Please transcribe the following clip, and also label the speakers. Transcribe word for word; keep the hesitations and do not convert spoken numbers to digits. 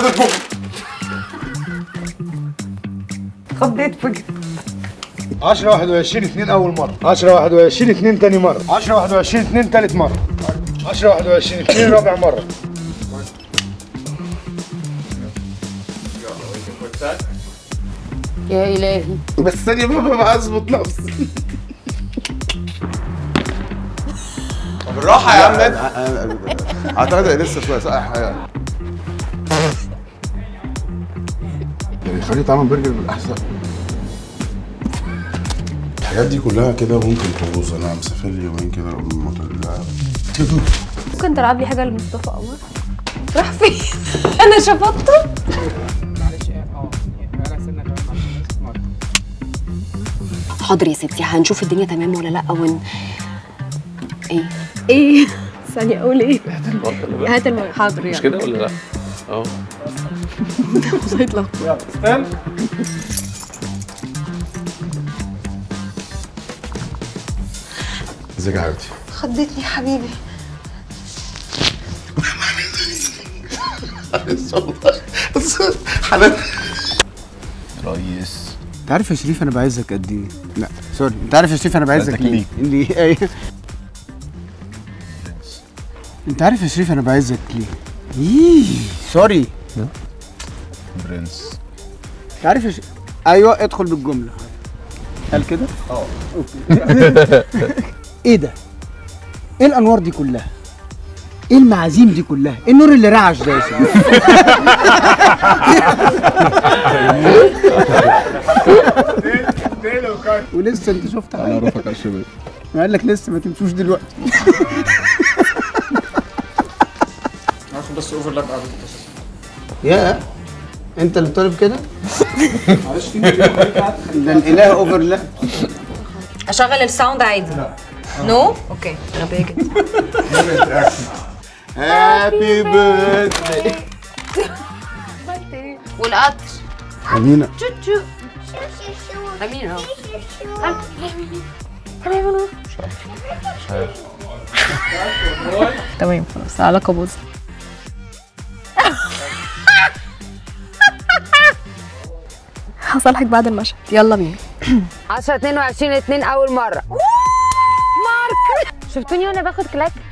Speaker 1: زادت بكره.
Speaker 2: خضيت فجأة.
Speaker 3: عشرة واحد وعشرين اتنين أول مرة، عشرة واحد وعشرين اتنين تاني مرة، عشرة واحد وعشرين اتنين تالت مرة، عشرة واحد وعشرين اتنين رابع مرة.
Speaker 2: يا إلهي.
Speaker 1: بس ثانية بقى بظبط نفسي. بالراحة يا عم انت. اعتقد لسه شوية صح يعني. يعني خلي طعم البرجر بالاحسن. الحاجات دي كلها كده ممكن تبوظ. انا مسافر لي يومين كده المطر.
Speaker 4: ممكن تلعب لي حاجه لمصطفى قمر؟ راح فين؟ انا شفطته.
Speaker 5: معلش اه بقالها سنه كمان معلش.
Speaker 2: حاضر يا ستي، هنشوف الدنيا تمام ولا لا. ون ايه
Speaker 4: ايه؟ ثانيه اقول ايه؟
Speaker 6: هات المرة.
Speaker 4: هات المرة. حاضر يعني.
Speaker 6: مش كده ولا لا؟ اه
Speaker 4: هيطلع.
Speaker 5: يلا استنى.
Speaker 1: ازيك يا حبيبتي؟
Speaker 2: خضتني يا حبيبي.
Speaker 1: حنان
Speaker 6: ريس.
Speaker 7: انت عارف يا شريف انا بعزك قد ايه؟ لا سوري، انت عارف يا شريف انا بعزك ليه؟ ليه؟ ايه؟ انت عارف يا شريف انا بعزك ليه؟ ايه سوري.
Speaker 6: برنس.
Speaker 7: انت عارف يا شريف. ايوه ادخل بالجمله. قال كده؟ اه ايه ده؟ ايه الانوار دي كلها؟ ايه المعازيم دي كلها؟ ايه النور اللي رعش ده يا شريف؟ ولسه انت شفت حاجه؟
Speaker 6: انا اعرفك يا شباب.
Speaker 7: ما قال لك لسه ما تمشوش دلوقتي.
Speaker 5: هاخد بس اوفرلاب قبل
Speaker 7: يا انت اللي طالب كده؟
Speaker 5: معلش في
Speaker 7: ده الاله اوفرلاب.
Speaker 2: اشغل الساوند عادي؟ نو؟ اوكي غبية جدا.
Speaker 7: هابي بيرثداي.
Speaker 2: والقطر
Speaker 7: امينه.
Speaker 2: تشو امين اهو.
Speaker 6: مش عارف.
Speaker 4: تمام خلاص، علاقه باظت. هصالحك بعد المشهد، يلا بينا.
Speaker 2: عشرة اتنين وعشرين اتنين أول مرة. مارك شفتوني وأنا باخد كلاك؟